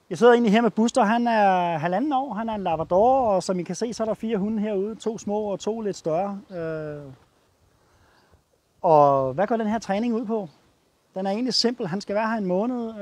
Jeg sidder egentlig her med Buster. Han er 1,5 år. Han er en labrador, og som I kan se, så er der 4 hunde herude. 2 små og 2 lidt større. Og hvad går den her træning ud på? Den er egentlig simpel. Han skal være her en måned,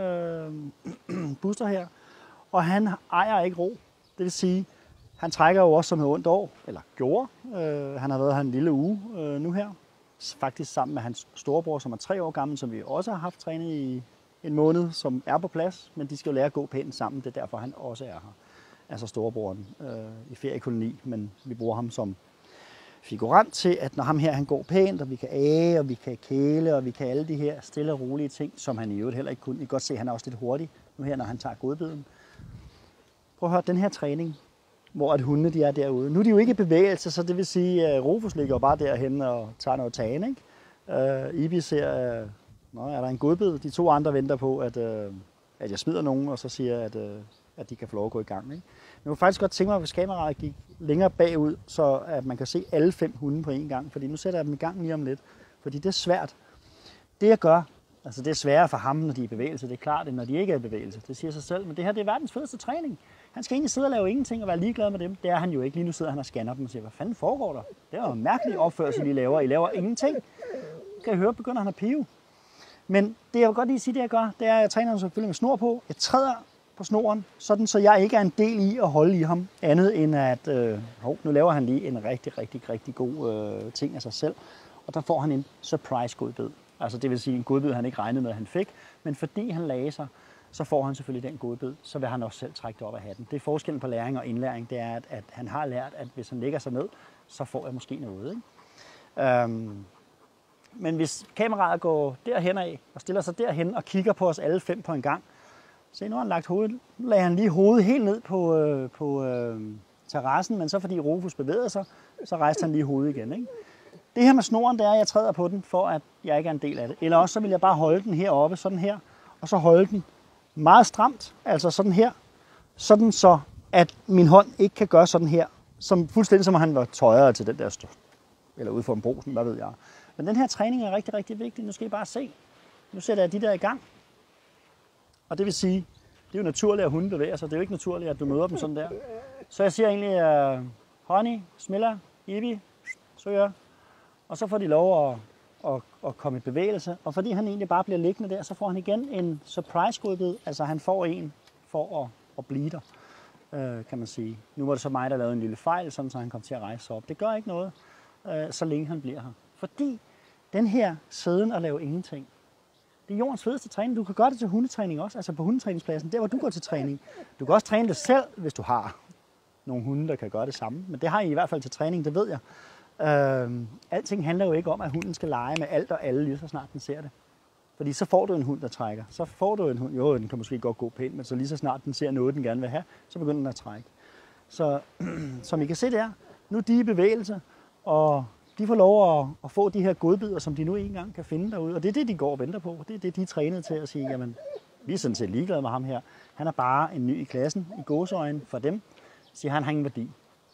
Buster her. Og han ejer ikke ro. Det vil sige, han trækker jo også som et ondt år, eller gjorde. Han har været her en lille uge nu her. Faktisk sammen med hans storebror, som er 3 år gammel, som vi også har haft trænet i en måned, som er på plads. Men de skal jo lære at gå pænt sammen. Det er derfor, han også er her. Altså storebroren i feriekoloni, men vi bruger ham som figurant til, at når ham her han går pænt, og vi kan age, og vi kan kæle, og vi kan alle de her stille og rolige ting, som han i øvrigt heller ikke kunne. I kan godt se, at han er også lidt hurtig nu her, når han tager godbiden. Prøv at høre den her træning, hvor at hundene de er derude. Nu er de jo ikke i bevægelse, så det vil sige, at Rufus ligger jo bare derhen og tager noget tagen, ikke? Ibi ser, er der en godbid. De 2 andre venter på, at jeg smider nogen, og så siger at de kan få lov at gå i gang, ikke? Men jeg kunne faktisk godt tænke mig, hvis kameraet gik længere bagud, så at man kan se alle 5 hunde på en gang. Fordi nu sætter jeg dem i gang lige om lidt. Fordi det er svært. Det jeg gør, altså det er sværere for ham, når de er i bevægelse. Det er klart, end når de ikke er i bevægelse. Det siger sig selv. Men det her, det er verdens fedeste træning. Han skal egentlig sidde og lave ingenting og være ligeglad med dem. Det er han jo ikke. Lige nu sidder han og scanner dem og siger, hvad fanden foregår der? Det er jo en mærkelig opførsel, I laver. I laver ingenting. Kan I høre, begynder han at pive. Men det jeg vil godt lige sige, det jeg gør, det er, at jeg træner ham selvfølgelig med snor på. Jeg træder på snoren, sådan så jeg ikke er en del i at holde i ham. Andet end at, nu laver han lige en rigtig god ting af sig selv. Og der får han en surprise godbid. Altså det vil sige en godbid, han ikke regnede med, at han fik. Men fordi han lagde sig, så får han selvfølgelig den godbid. Så vil han også selv trække det op af hatten. Det er forskellen på læring og indlæring. Det er, at han har lært, at hvis han lægger sig ned, så får jeg måske noget, ikke? Men hvis kameraet går derhen af og stiller sig derhen og kigger på os alle 5 på en gang, se, nu har han lagt hovedet. Nu lagde han lige hovedet helt ned på terrassen, men så fordi Rufus bevægede sig, så rejste han lige hovedet igen, ikke? Det her med snoren, det er, at jeg træder på den, for at jeg ikke er en del af det. Eller også så vil jeg bare holde den heroppe, sådan her, og så holde den meget stramt, altså sådan her, sådan så, at min hånd ikke kan gøre sådan her, som fuldstændig som han var tøjere til den der eller ude for en brosen, hvad ved jeg. Men den her træning er rigtig vigtig. Nu skal I bare se. Nu sætter jeg de der i gang. Og det vil sige, det er jo naturligt, at hunden bevæger sig. Det er jo ikke naturligt, at du møder dem sådan der. Så jeg siger egentlig, Honey, Smilla, Ibi, Søger. Og så får de lov at komme i bevægelse. Og fordi han egentlig bare bliver liggende der, så får han igen en surprise godbid. Altså han får en for at blive der, kan man sige. Nu var det så mig, der lavede en lille fejl, sådan så han kom til at rejse sig op. Det gør ikke noget, så længe han bliver her. Fordi den her sidden og lave ingenting, det er jordens fedeste træning. Du kan gøre det til hundetræning også, altså på hundetræningspladsen, der hvor du går til træning. Du kan også træne det selv, hvis du har nogle hunde, der kan gøre det samme. Men det har I hvert fald til træning, det ved jeg. Alting handler jo ikke om, at hunden skal lege med alt og alle, lige så snart den ser det. Fordi så får du en hund, der trækker. Så får du en hund, jo, den kan måske godt gå pænt, men så lige så snart den ser noget, den gerne vil have, så begynder den at trække. Så som I kan se der, nu er de i bevægelse, og de får lov at få de her godbidder, som de nu engang kan finde derude. Og det er det, de går og venter på. Det er det, de er trænet til at sige, jamen, vi er sådan set ligeglade med ham her. Han er bare en ny i klassen, i gåseøjne for dem. Siger han, har ingen værdi.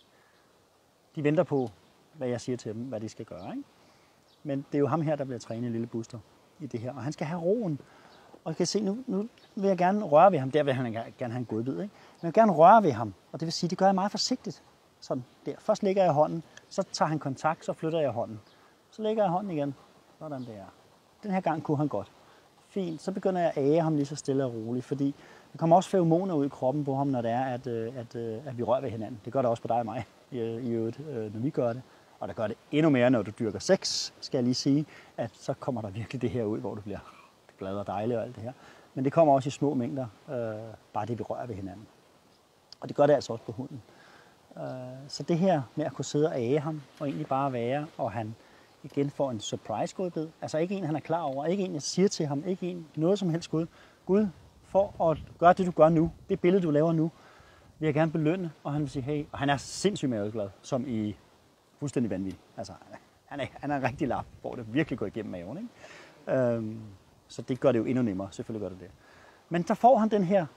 De venter på, hvad jeg siger til dem, hvad de skal gøre, ikke? Men det er jo ham her, der bliver trænet, lille Buster, i det her. Og han skal have roen. Og jeg kan se, nu vil jeg gerne røre ved ham. Der vil han gerne have en godbid, ikke? Men jeg vil gerne røre ved ham. Og det vil sige, det gør jeg meget forsigtigt. Sådan der. Først lægger jeg hånden, så tager han kontakt, så flytter jeg hånden. Så lægger jeg hånden igen. Sådan der. Den her gang kunne han godt. Fint. Så begynder jeg at age ham lige så stille og roligt, fordi der kommer også feromoner ud i kroppen på ham, når det er, at vi rører ved hinanden. Det gør det også på dig og mig, i øvrigt, når vi gør det. Og der gør det endnu mere, når du dyrker sex, skal jeg lige sige, at så kommer der virkelig det her ud, hvor du bliver glad og dejlig og alt det her. Men det kommer også i små mængder, bare det vi rører ved hinanden. Og det gør det altså også på hunden. Så det her med at kunne sidde og age ham, og egentlig bare være, og han igen får en surprise godbid. Altså ikke en, han er klar over, ikke en, jeg siger til ham, ikke en, noget som helst Gud, for at gøre det, du gør nu, det billede, du laver nu, vil jeg gerne belønne, og han vil sige, hey, og han er sindssygt maveglad, som i fuldstændig vanvittig. Altså, han er en rigtig lap, hvor det virkelig går igennem maven, ikke? Så det gør det jo endnu nemmere, selvfølgelig gør det det. Men der får han den her,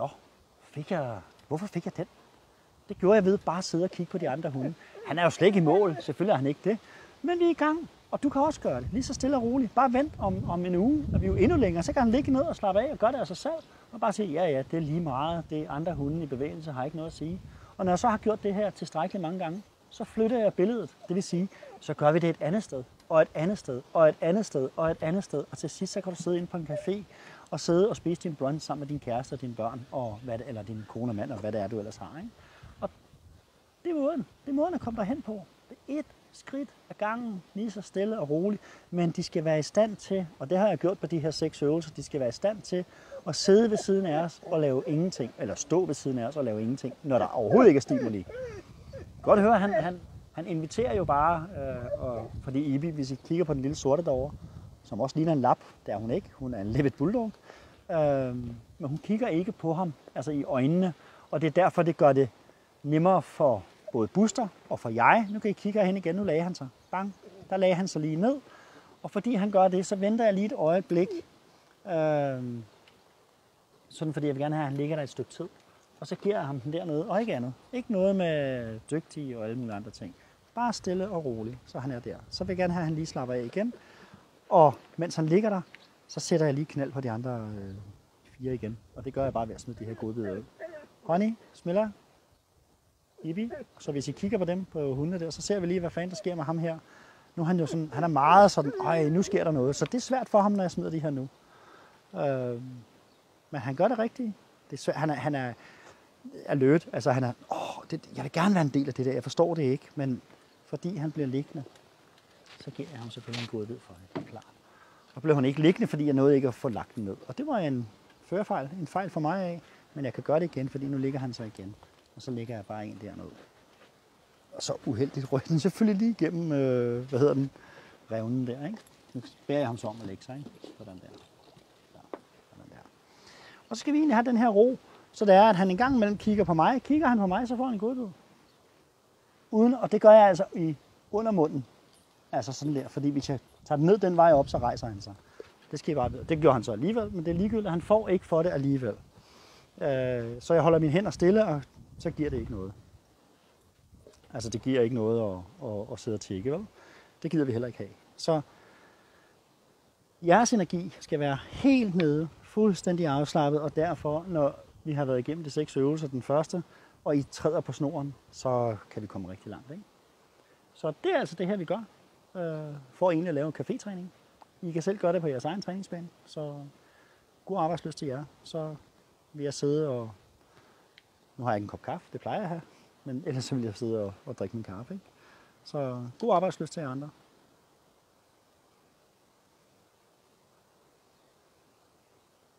hvorfor fik jeg den? Det gjorde jeg ved bare at sidde og kigge på de andre hunde. Han er jo slet ikke i mål, selvfølgelig er han ikke det. Men vi er i gang. Og du kan også gøre det, lige så stille og roligt. Bare vent om en uge, og vi er jo endnu længere. Så kan han ligge ned og slappe af og gøre det af sig selv. Og bare sige, ja, det er lige meget. Det er andre hunde i bevægelse, har ikke noget at sige. Og når jeg så har gjort det her tilstrækkeligt mange gange, så flytter jeg billedet. Det vil sige, så gør vi det et andet sted, og et andet sted, og et andet sted, og et andet sted. Og til sidst, så kan du sidde inde på en café og sidde og spise din brunch sammen med din kæreste og dine børn, og eller din kone og mand, og hvad det er, du ellers har. Ikke? Og det er måden. Det er måden at komme derhen på. Det er et skridt ad gangen, lige så stille og roligt. Men de skal være i stand til, og det har jeg gjort på de her 6 øvelser, de skal være i stand til at sidde ved siden af os og lave ingenting, eller stå ved siden af os og lave ingenting, når der overhovedet ikke er stimuli. Godt høre, han inviterer jo bare, fordi Ibi, hvis I kigger på den lille sorte derovre, som også ligner en lap, det er hun ikke, hun er en Levet Bulldog, men hun kigger ikke på ham, altså i øjnene, og det er derfor, det gør det nemmere for både Buster og for jeg. Nu kan I kigge hen igen, nu lagde han sig. Bang, der lagde han sig lige ned, og fordi han gør det, så venter jeg lige et øjeblik, sådan fordi jeg vil gerne have, at han ligger der et stykke tid. Og så giver jeg ham den dernede, og ikke andet. Ikke noget med dygtig og alle mulige andre ting. Bare stille og roligt, så han er der. Så vil jeg gerne have, at han lige slapper af igen. Og mens han ligger der, så sætter jeg lige knald på de andre 4 igen. Og det gør jeg bare ved at smide de her godbidder ud. Honey, Smilla, Ibi. Så hvis I kigger på dem på hundene der, så ser vi lige, hvad fanden der sker med ham her. Nu er han jo sådan, han er meget sådan, nu sker der noget. Så det er svært for ham, når jeg smider de her nu. Men han gør det rigtigt. Det er svært. Han er alert. Altså han er, jeg vil gerne være en del af det der. Jeg forstår det ikke, men fordi han bliver liggende, så giver jeg ham selvfølgelig en godbid for det. Det er klart. Og blev han ikke liggende, fordi jeg nåede ikke at få lagt den ned. Og det var en førerfejl, en fejl for mig af, men jeg kan gøre det igen, fordi nu ligger han så igen. Og så lægger jeg bare en dernede. Og så uheldigt røg den selvfølgelig lige igennem, revnen der, ikke? Nu bærer jeg ham så om at lægge sig, ikke? Sådan der. Ja, sådan der. Og så skal vi egentlig have den her ro, så det er, at han en gang imellem kigger på mig. Kigger han på mig, så får han en godbid. Og det gør jeg altså under munden. Altså sådan der, fordi hvis jeg tager den ned den vej op, så rejser han sig. Det skal I bare vide. Det gjorde han så alligevel, men det er ligegyldigt. Han får ikke for det alligevel. Så jeg holder mine hænder stille, og så giver det ikke noget. Altså det giver ikke noget at sidde og tække, vel? Det gider vi heller ikke have. Så jeres energi skal være helt nede, fuldstændig afslappet, og derfor, når vi har været igennem de 6 øvelser, den første, og I træder på snoren, så kan vi komme rigtig langt, ikke? Så det er altså det her, vi gør, for egentlig at lave en cafétræning. I kan selv gøre det på jeres egen træningsbane, så god arbejdslyst til jer. Så vil jeg sidde og... Nu har jeg ikke en kop kaffe, det plejer jeg at have, men ellers så vil jeg sidde og drikke min kaffe, ikke? Så god arbejdslyst til jer andre.